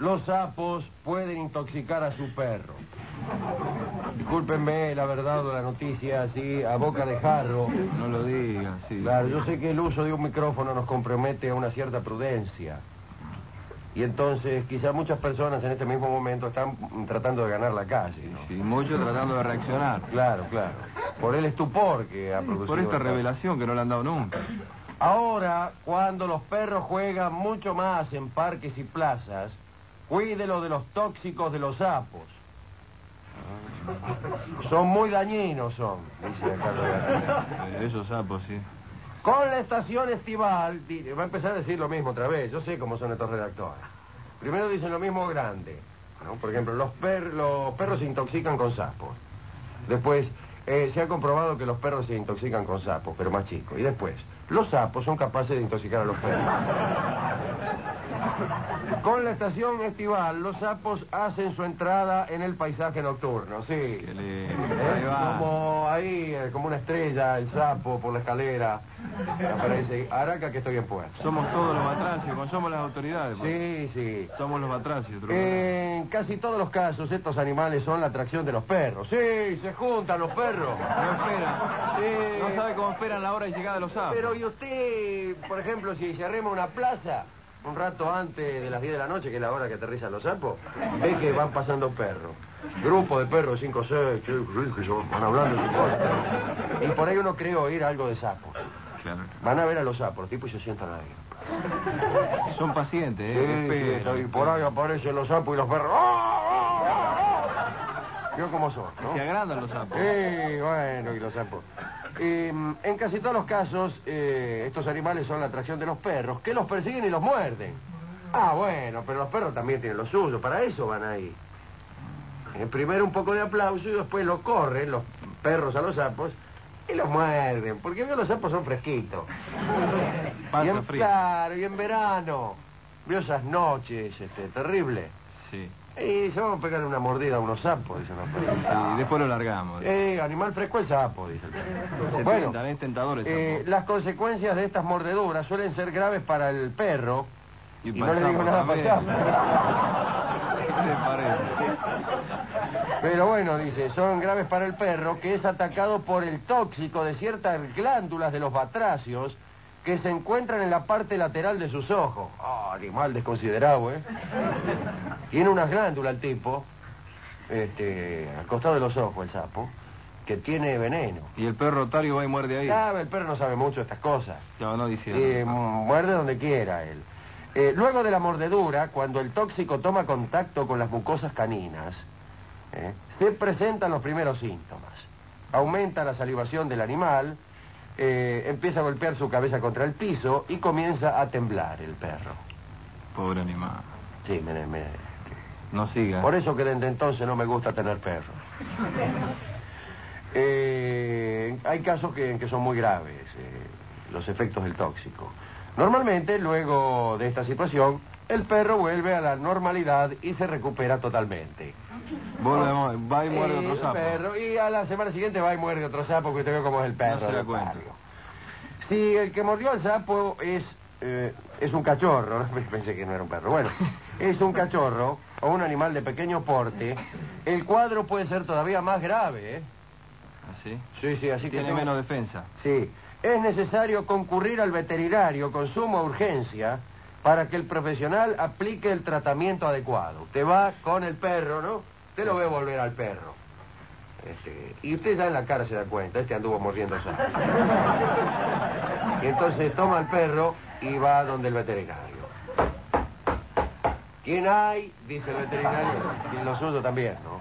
los sapos pueden intoxicar a su perro. Discúlpenme la verdad o la noticia así a boca de jarro. No lo digas, sí. Claro, yo sé que el uso de un micrófono nos compromete a una cierta prudencia. Y entonces quizá muchas personas en este mismo momento están tratando de ganar la calle, ¿no? Sí, muchos tratando de reaccionar. Claro, claro. Por el estupor que ha producido. Por esta revelación que no le han dado nunca. Ahora, cuando los perros juegan mucho más en parques y plazas, cuídelo de los tóxicos de los sapos. Son muy dañinos, dice acá. Esos sapos, sí. Con la estación estival, va a empezar a decir lo mismo otra vez. Yo sé cómo son estos redactores. Primero dicen lo mismo grande, ¿no? Por ejemplo, los perros se intoxican con sapos. Después, se ha comprobado que los perros se intoxican con sapos, pero más chicos. Y después, los sapos son capaces de intoxicar a los perros. Con la estación estival, los sapos hacen su entrada en el paisaje nocturno, sí. Como ahí, como una estrella, el sapo por la escalera. Aparece, Araca que estoy en puerta. Somos todos los batracios, somos las autoridades. Sí, sí. Somos los batracios. En casi todos los casos, estos animales son la atracción de los perros. Sí, se juntan los perros. No esperan. Sí. No sabe cómo esperan la hora de llegada de los sapos. Pero, ¿y usted, por ejemplo, si se arrima una plaza un rato antes de las 10 de la noche, que es la hora que aterrizan los sapos, ve que van pasando perros? Grupo de perros, 5 o 6, van hablando de cosas. Y por ahí uno cree oír algo de sapos. Claro. Van a ver a los sapos, tipo, y se sientan ahí. Son pacientes, Sí, y por ahí aparecen los sapos y los perros. Vio cómo son, ¿no? Se agrandan los sapos. Sí, bueno, y los sapos. En casi todos los casos, estos animales son la atracción de los perros, que los persiguen y los muerden. Ah, bueno, pero los perros también tienen lo suyo, para eso van ahí. Primero un poco de aplauso y después lo corren los perros a los sapos y los muerden, porque vio los sapos son fresquitos. Claro, y en verano, vio esas noches, terribles. Sí. Y se van a pegar una mordida a unos sapos, dicen los perros. Y después lo largamos. Animal fresco el sapo, dice el perro. Se Bueno, es tentador el sapo. las consecuencias de estas mordeduras suelen ser graves para el perro. Y no le digo nada para el sapo. ¿Qué le parece? Pero bueno, dice, son graves para el perro, que es atacado por el tóxico de ciertas glándulas de los batracios que se encuentran en la parte lateral de sus ojos. Animal desconsiderado, Tiene unas glándulas el tipo, al costado de los ojos el sapo, que tiene veneno. Y el perro otario va y muerde ahí. Claro, el perro no sabe mucho de estas cosas. No dice. Muerde donde quiera él. Luego de la mordedura, cuando el tóxico toma contacto con las mucosas caninas, se presentan los primeros síntomas. Aumenta la salivación del animal, empieza a golpear su cabeza contra el piso y comienza a temblar el perro. Pobre animal. Sí, no siga. Por eso que desde entonces no me gusta tener perros. Hay casos en que son muy graves los efectos del tóxico. Normalmente, luego de esta situación, el perro vuelve a la normalidad y se recupera totalmente. Va y muerde otro sapo. Perro, y a la semana siguiente va y muerde otro sapo, porque usted ve cómo es el perro. No se da cuenta. Si el que mordió al sapo es un cachorro, ¿no? Pensé que no era un perro. Bueno, es un cachorro o un animal de pequeño porte, el cuadro puede ser todavía más grave, ¿Así? Sí, así que... Tiene menos defensa. Sí. Es necesario concurrir al veterinario con suma urgencia para que el profesional aplique el tratamiento adecuado. Usted va con el perro, ¿no? Usted lo ve volver al perro. Y usted ya en la cara se da cuenta, anduvo mordiendo sapo. Y entonces toma al perro y va donde el veterinario. ¿Quién hay? Dice el veterinario. Y lo suyo también, ¿no?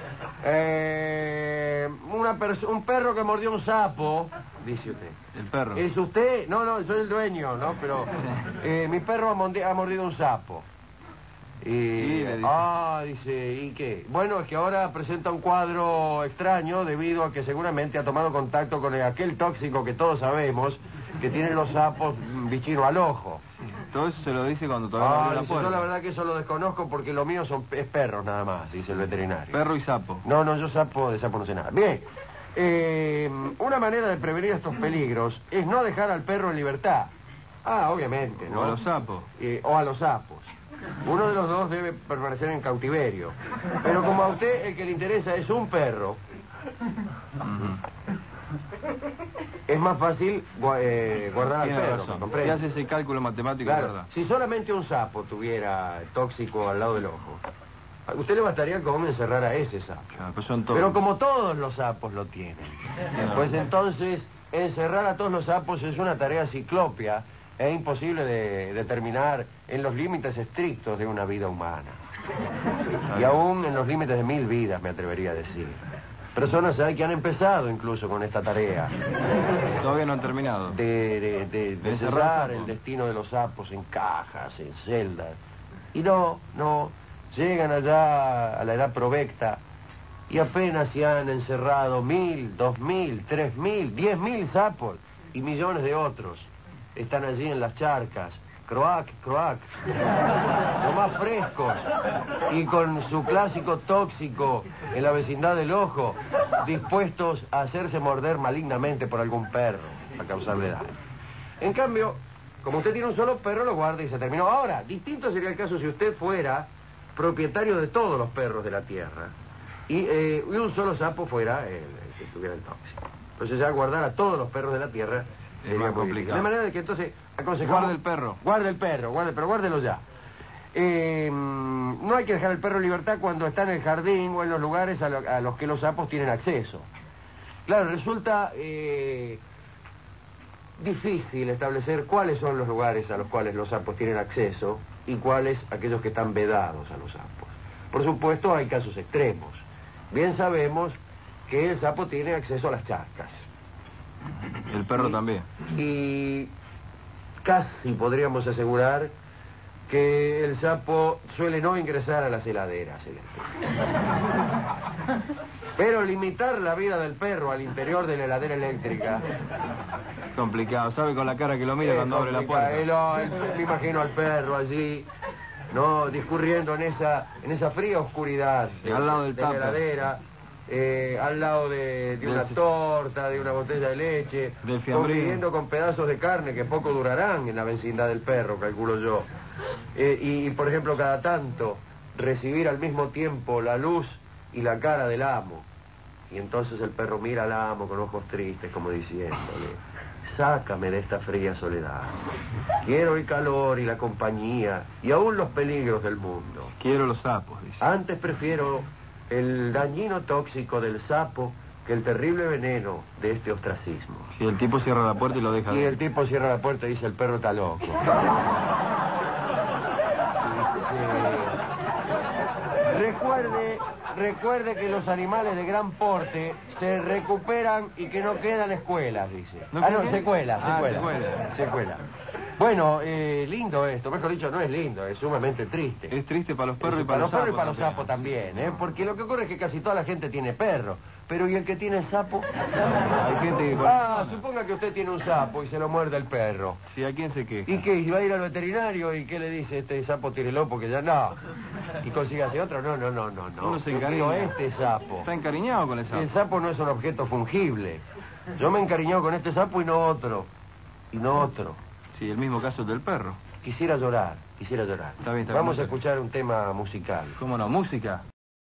Un perro que mordió un sapo, dice usted. ¿El perro? ¿Es usted? No, soy el dueño, ¿no? Pero mi perro ha mordido un sapo. Y dice, ¿y qué? Bueno, es que ahora presenta un cuadro extraño debido a que seguramente ha tomado contacto con aquel tóxico que todos sabemos que tienen los sapos bichino al ojo. Todo eso se lo dice cuando todavía no abre la puerta. Yo la verdad que eso lo desconozco porque lo mío es perros nada más, dice el veterinario. Perro y sapo. No, yo de sapo no sé nada. Bien, una manera de prevenir estos peligros es no dejar al perro en libertad. Obviamente, ¿no? O a los sapos. O a los sapos. Uno de los dos debe permanecer en cautiverio. Pero como a usted el que le interesa es un perro, es más fácil guardar al Tiene perro, razón. ¿comprende? Y hace ese cálculo matemático, Claro, ¿verdad? si solamente un sapo tuviera tóxico al lado del ojo, a usted le bastaría con encerrar a ese sapo. Claro, pues son todos. Pero como todos los sapos lo tienen, pues entonces encerrar a todos los sapos es una tarea ciclópea e imposible de determinar en los límites estrictos de una vida humana. Y aún en los límites de 1000 vidas, me atrevería a decir. Personas hay que han empezado incluso con esta tarea. Todavía no han terminado. De encerrar el destino de los sapos en cajas, en celdas. Y no, llegan allá a la edad provecta y apenas se han encerrado 1000, 2000, 3000, 10.000 sapos y millones de otros. Están allí en las charcas, croac, lo más frescos, y con su clásico tóxico en la vecindad del ojo, dispuestos a hacerse morder malignamente por algún perro, a causarle daño. En cambio, como usted tiene un solo perro, lo guarda y se terminó. Ahora, distinto sería el caso si usted fuera propietario de todos los perros de la tierra y un solo sapo fuera el que tuviera el tóxico. Entonces ya guardar a todos los perros de la tierra es más complicado. De manera de que entonces aconsejamos... Guarde el perro. Pero guárdelo ya. No hay que dejar el perro en libertad cuando está en el jardín o en los lugares a los que los sapos tienen acceso. Claro, resulta difícil establecer cuáles son los lugares a los cuales los sapos tienen acceso y cuáles aquellos que están vedados a los sapos. Por supuesto, hay casos extremos. Bien sabemos que el sapo tiene acceso a las charcas. El perro también. Y casi podríamos asegurar que el sapo suele no ingresar a las heladeras. Pero limitar la vida del perro al interior de la heladera eléctrica... Complicado. ¿Sabe con la cara que lo mira cuando abre la puerta? Me imagino al perro allí, ¿no? Discurriendo en esa fría oscuridad al lado del de la tupper. heladera. Al lado de una torta, de una botella de leche, del fiambrín, conviviendo con pedazos de carne que poco durarán en la vecindad del perro, calculo yo. Y por ejemplo, cada tanto, recibir al mismo tiempo la luz y la cara del amo. Y entonces el perro mira al amo con ojos tristes, como diciéndole: sácame de esta fría soledad. Quiero el calor y la compañía, y aún los peligros del mundo. Quiero los sapos, dice. Antes prefiero el dañino tóxico del sapo que el terrible veneno de este ostracismo. Si el tipo cierra la puerta y lo deja... Y el tipo cierra la puerta y dice: el perro está loco. Recuerde que los animales de gran porte se recuperan y que no quedan escuelas, dice. Secuelas. Bueno, lindo esto, mejor dicho, no es lindo, es sumamente triste. Es triste para los perros y para los sapos. Para los sapos también, porque lo que ocurre es que casi toda la gente tiene perro, pero ¿y el que tiene el sapo? Hay gente que... suponga que usted tiene un sapo y se lo muerde el perro. Sí, ¿a quién se queja? ¿Y qué? ¿Y va a ir al veterinario y qué le dice? Este sapo tírelo porque ya no. ¿Y consígase otro? No. Uno se encariña. Este sapo. Está encariñado con el sapo. El sapo no es un objeto fungible. Yo me he encariñado con este sapo y no otro. Sí, el mismo caso del perro. Quisiera llorar. Está bien, Vamos a escuchar un tema musical. ¿Cómo no? ¿Música?